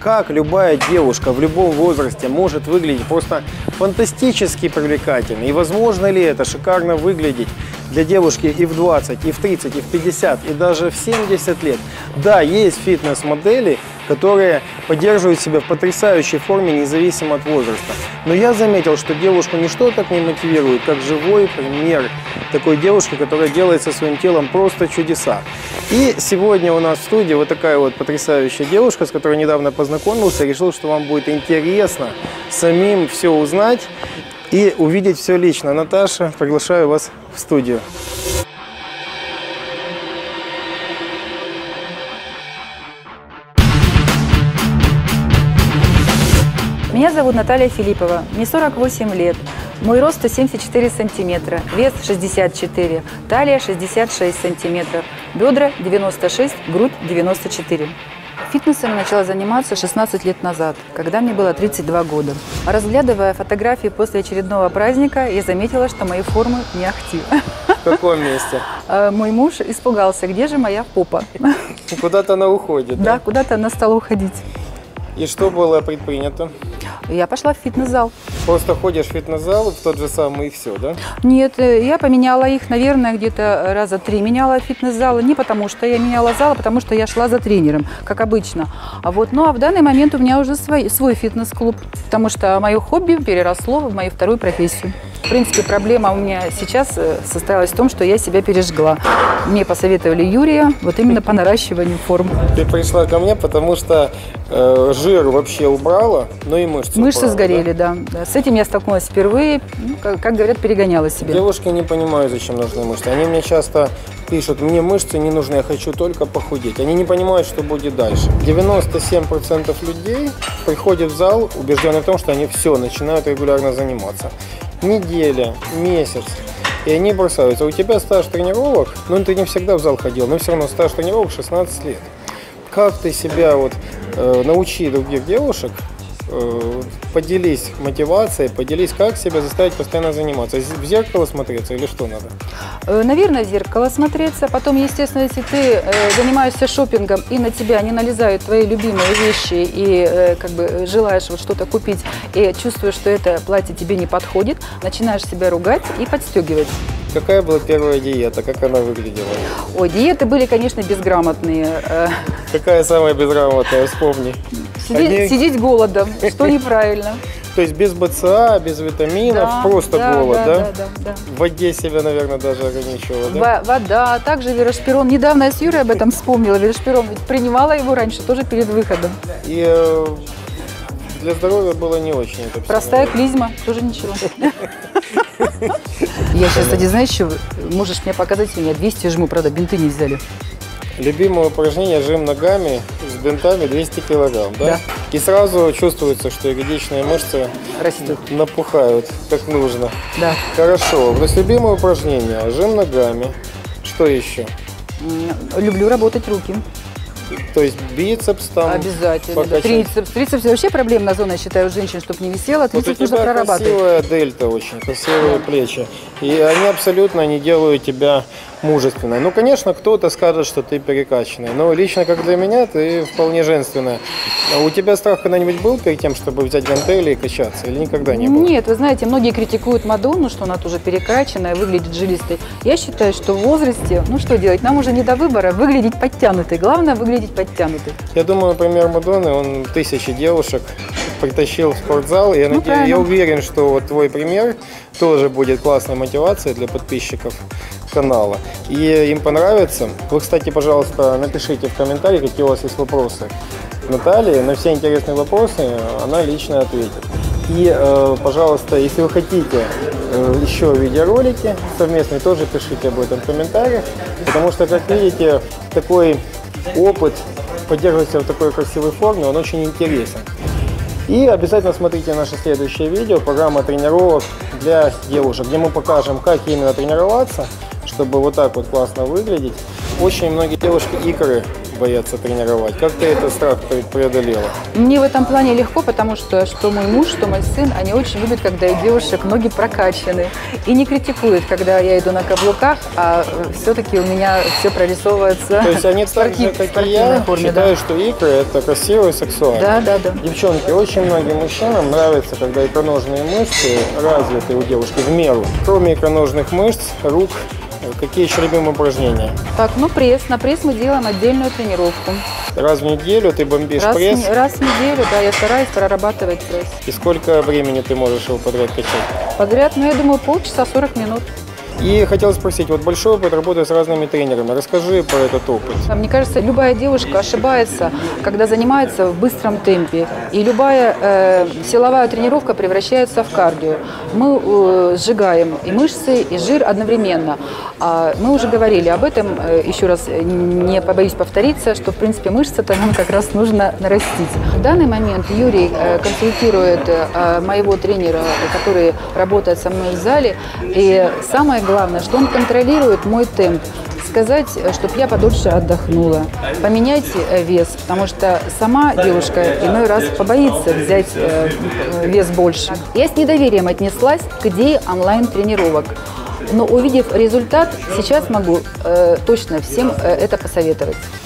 как любая девушка в любом возрасте может выглядеть просто фантастически привлекательно. И возможно ли это шикарно выглядеть для девушки и в 20, и в 30, и в 50, и даже в 70 лет. Да, есть фитнес-модели, которые поддерживают себя в потрясающей форме, независимо от возраста. Но я заметил, что девушку ничто так не мотивирует, как живой пример такой девушки, которая делает со своим телом просто чудеса. И сегодня у нас в студии вот такая вот потрясающая девушка, с которой недавно познакомился, решил, что вам будет интересно самим все узнать и увидеть все лично. Наташа, приглашаю вас в студию. Меня зовут Наталья Филиппова, мне 48 лет, мой рост 174 сантиметра, вес 64, талия 66 сантиметров, бедра 96, грудь 94. Фитнесом начала заниматься 16 лет назад, когда мне было 32 года. Разглядывая фотографии после очередного праздника, я заметила, что мои формы не ахти. В каком месте? Мой муж испугался, где же моя попа. Куда-то она уходит. Да, куда-то она стала уходить. И что было предпринято? Я пошла в фитнес-зал. Просто ходишь в фитнес-зал, в тот же самый и все, да? Нет, я поменяла их, наверное, где-то раза 3 меняла фитнес-залы. Не потому что я меняла зал, а потому что я шла за тренером, как обычно. А в данный момент у меня уже свой фитнес-клуб, потому что мое хобби переросло в мою вторую профессию. В принципе, проблема у меня сейчас состоялась в том, что я себя пережгла. Мне посоветовали Юрия вот именно по наращиванию форм. Ты пришла ко мне, потому что жир вообще убрала, но и мышцы убрала, сгорели, да? С этим я столкнулась впервые, как говорят, перегоняла себя. Девушки не понимают, зачем нужны мышцы. Они мне часто пишут: мне мышцы не нужны, я хочу только похудеть. Они не понимают, что будет дальше. 97% людей приходят в зал, убеждены в том, что они все, начинают регулярно заниматься. Неделя, месяц, и они бросаются. У тебя стаж тренировок, ну ты не всегда в зал ходил, но все равно стаж тренировок 16 лет. Как ты себя научи других девушек, поделись мотивацией, поделись, как себя заставить постоянно заниматься. В зеркало смотреться или что надо? Наверное, в зеркало смотреться. Потом, естественно, если ты занимаешься шопингом и на тебя не налезают твои любимые вещи и желаешь что-то купить и чувствуешь, что это платье тебе не подходит, начинаешь себя ругать и подстегивать. Какая была первая диета? Как она выглядела? Ой, диеты были, конечно, безграмотные. Какая самая безграмотная? Вспомни. Сидеть голодом, что неправильно. То есть без БЦА, без витаминов, да, просто голод, да? Да. В воде себя, наверное, даже ограничивала, да? Вода, также верошпирон. Недавно я с Юрой об этом вспомнила. Верошпирон, ведь принимала его раньше, тоже перед выходом. И для здоровья было не очень это все. Простая клизма, тоже ничего. Я сейчас, кстати, знаешь, что можешь мне показать, у меня 200 жму, правда, бинты не взяли. Любимое упражнение — жим ногами с бинтами 200 килограмм, да? Да. И сразу чувствуется, что ягодичные мышцы растут, напухают, как нужно. Да. Хорошо. То есть любимое упражнение — жим ногами. Что еще? Люблю работать руки. То есть бицепс там? Обязательно. Да. Трицепс вообще проблемная зона, я считаю, у женщин, чтобы не висело. Трицепс нужно прорабатывать. Красивая дельта очень, красивые плечи. И они абсолютно не делают тебя мужественной. Ну, конечно, кто-то скажет, что ты перекачанный. Но лично, как для меня, ты вполне женственная. У тебя страх когда-нибудь был перед тем, чтобы взять гантели и качаться? Или никогда не было? Нет, вы знаете, многие критикуют Мадонну, что она тоже перекачанная, выглядит жилистой. Я считаю, что в возрасте, ну что делать, нам уже не до выбора, выглядеть подтянутой. Главное, выглядеть подтянутой. Я думаю, пример Мадонны, он тысячи девушек притащил в спортзал. И я уверен, что вот твой пример тоже будет классной мотивацией для подписчиков канала. И им понравится. Вы, кстати, пожалуйста, напишите в комментарии, какие у вас есть вопросы Натальи. На все интересные вопросы она лично ответит. И, пожалуйста, если вы хотите еще видеоролики совместные, тоже пишите об этом в комментариях. Потому что, как видите, такой опыт поддерживать себя в такой красивой форме, он очень интересен. И обязательно смотрите наше следующее видео, программа тренировок для девушек, где мы покажем, как именно тренироваться, чтобы вот так вот классно выглядеть. Очень многие девушки икры боятся тренировать. Как ты этот страх преодолела? Мне в этом плане легко, потому что мой муж, что мой сын, они очень любят, когда у девушек ноги прокачаны. И не критикуют, когда я иду на каблуках, а все-таки у меня все прорисовывается. То есть они так же, как и я, считают, что икры – это красиво и сексуально. Да. Девчонки, очень многим мужчинам нравится, когда икроножные мышцы развиты у девушки в меру. Кроме икроножных мышц, рук, какие еще любимые упражнения? Так, пресс. На пресс мы делаем отдельную тренировку. Раз в неделю ты бомбишь пресс? Раз в неделю, да, я стараюсь прорабатывать пресс. И сколько времени ты можешь его подряд качать? Подряд, я думаю, полчаса, 40 минут. И хотел спросить, вот большой опыт работы с разными тренерами. Расскажи про этот опыт. Мне кажется, любая девушка ошибается, когда занимается в быстром темпе. И любая силовая тренировка превращается в кардио. Мы сжигаем и мышцы, и жир одновременно. Мы уже говорили об этом, еще раз не побоюсь повториться, что в принципе мышцы-то нам как раз нужно нарастить. В данный момент Юрий консультирует моего тренера, который работает со мной в зале. И самое главное, что он контролирует мой темп. Сказать, чтобы я подольше отдохнула, поменять вес, потому что сама девушка иной раз побоится взять вес больше. Я с недоверием отнеслась к идее онлайн-тренировок. Но увидев результат, сейчас могу точно всем это посоветовать.